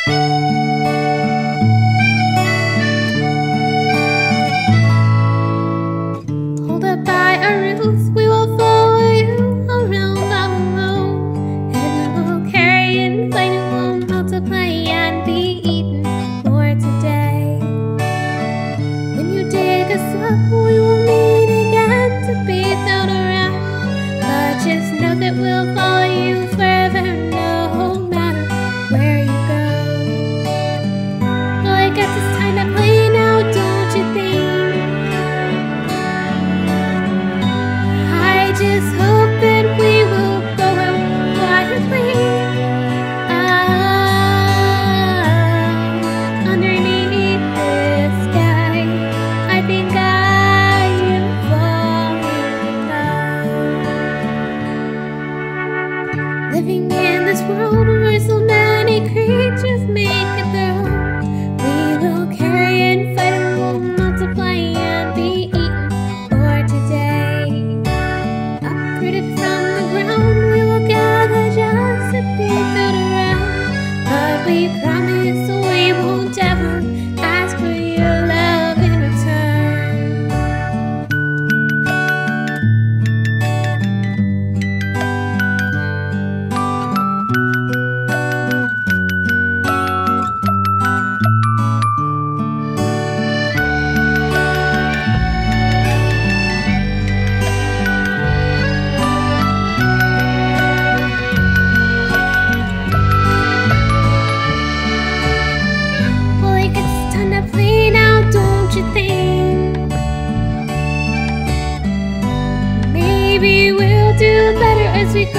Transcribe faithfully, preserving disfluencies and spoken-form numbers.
Hold up by our roots, we will follow you around all alone, and we'll carry and fight and we'll multiply and be eaten more today. When you dig us up, we will meet again to be thrown around, but just know that we'll follow you forever, no matter where you go. Well, I guess it's time to play now, don't you think? I just hope that we will go out quietly, ah, underneath this sky. I think I am falling in love. Living in this world where so many creatures make it through, we will carry and fight and we'll multiply and be eaten for today. Uprooted from the ground, we will gather just to be thrown around, but we promise we won't ever ask for your love in return. Well, I guess it's time to play now, don't you think? Maybe we'll do better as we go